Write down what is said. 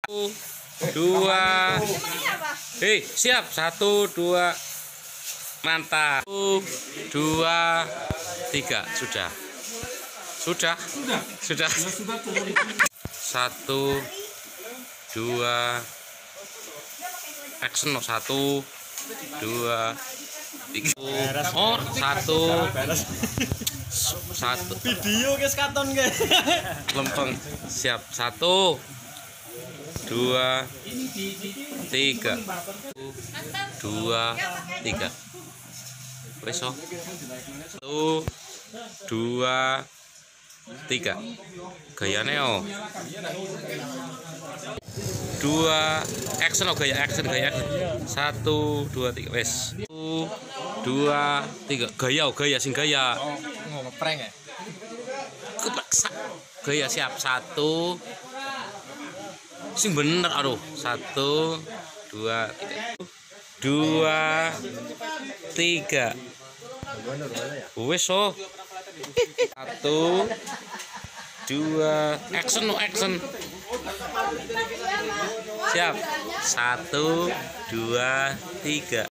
Dua. Siap. 1, 2. Mantap. 1, 2, 3. Sudah. 1, 2. Action. 1, 2, 3. Oh, 1. Video guys katon guys. Lempeng. Siap. 1, 2, 3. 2, 3. Wes. 1, 2, 3. Gayane oh. 2 action oh, gaya action. 1, 2, 3 wes. 1, 2, 3 gaya sing gaya. Oh, ngeprank ya? Gaya siap. 1 sing bener aduh. 1, 2, 3. 2, 3. Wes oh. 1, 2 action. Siap. 1, 2, 3.